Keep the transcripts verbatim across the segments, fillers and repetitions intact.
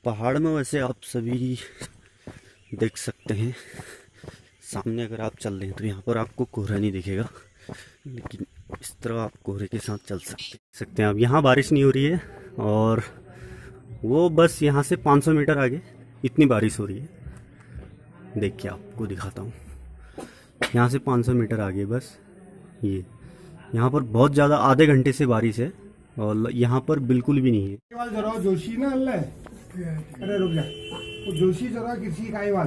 पहाड़ में वैसे आप सभी देख सकते हैं, सामने अगर आप चल रहे हैं तो यहाँ पर आपको कोहरा नहीं दिखेगा, लेकिन इस तरह आप कोहरे के साथ चल सकते सकते हैं आप। यहाँ बारिश नहीं हो रही है और वो बस यहाँ से पाँच सौ मीटर आगे इतनी बारिश हो रही है। देखिए आपको दिखाता हूँ, यहाँ से पाँच सौ मीटर आगे बस ये यहाँ पर बहुत ज़्यादा आधे घंटे से बारिश है और यहाँ पर बिल्कुल भी नहीं है। जरा जोशी ना अल्लाह, अरे रुक जा, वो जोशी जरा किसी काईवाल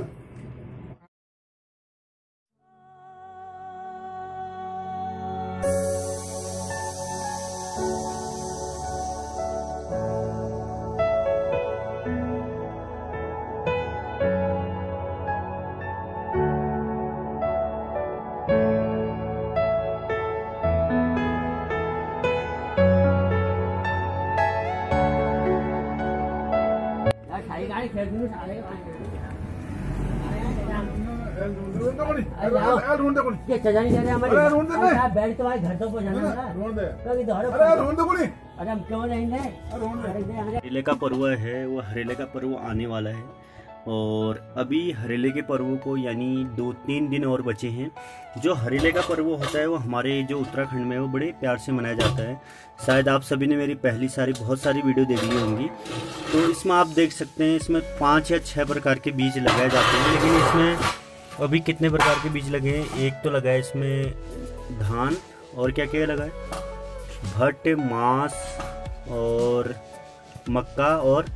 हरेले का पर्व है, वो हरेले का पर्व आने वाला है और अभी हरेले के पर्व को यानी दो तीन दिन और बचे हैं। जो हरेले का पर्व होता है वो हमारे जो उत्तराखंड में वो बड़े प्यार से मनाया जाता है। शायद आप सभी ने मेरी पहली सारी बहुत सारी वीडियो देखी होंगी, तो इसमें आप देख सकते हैं इसमें पाँच या छः प्रकार के बीज लगाए जाते हैं। लेकिन इसमें अभी कितने प्रकार के बीज लगे हैं? एक तो लगा है इसमें धान, और क्या क्या लगा है, भट्ट, मांस और मक्का और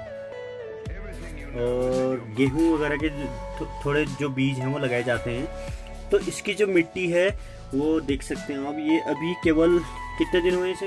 और गेहूं वगैरह के थो, थोड़े जो बीज हैं वो लगाए जाते हैं। तो इसकी जो मिट्टी है वो देख सकते हैं आप, ये अभी केवल कितने दिन हुए इसे?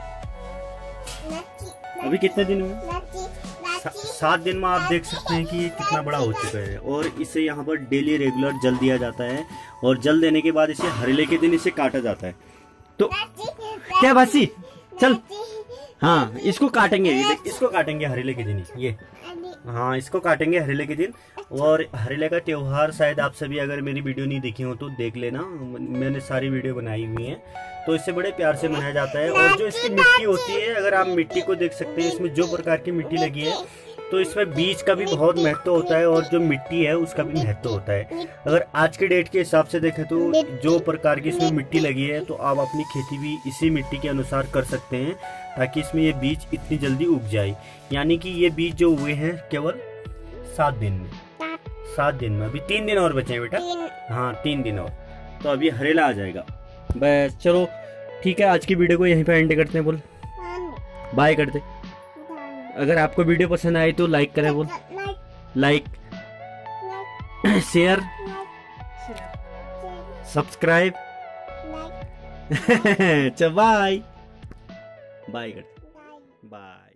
अभी कितने दिन हुए? सा, सात दिन में आप देख सकते हैं कि ये कितना बड़ा हो चुका है। और इसे यहाँ पर डेली रेगुलर जल दिया जाता है और जल देने के बाद इसे हरेले के दिन इसे काटा जाता है। तो क्या बासी चल, हाँ इसको काटेंगे, इसको काटेंगे हरेले के दिन, ये हाँ इसको काटेंगे हरेले के दिन। और हरेले का त्योहार शायद आप सभी अगर मेरी वीडियो नहीं देखी हो तो देख लेना, मैंने सारी वीडियो बनाई हुई है। तो इसे बड़े प्यार से मनाया जाता है। और जो इसकी मिट्टी होती है, अगर आप मिट्टी को देख सकते हैं, इसमें जो प्रकार की मिट्टी लगी है, तो इसमें बीज का भी बहुत महत्व होता है और जो मिट्टी है उसका भी महत्व होता है। अगर आज के डेट के हिसाब से देखें तो जो प्रकार की इसमें मिट्टी लगी है, तो आप अपनी खेती भी इसी मिट्टी के अनुसार कर सकते हैं ताकि इसमें ये बीज इतनी जल्दी उग जाए। यानी कि ये बीज जो हुए हैं केवल सात दिन में, सात दिन में, अभी तीन दिन और बचे हैं बेटा, हाँ तीन दिन और, तो अभी हरेला आ जाएगा। बस चलो ठीक है, आज की वीडियो को यहीं पे एंड करते हैं, बोल बाय करते। अगर आपको वीडियो पसंद आए तो लाइक करें, बोल लाइक, शेयर, सब्सक्राइब। चल बाय बाय करते, बाय।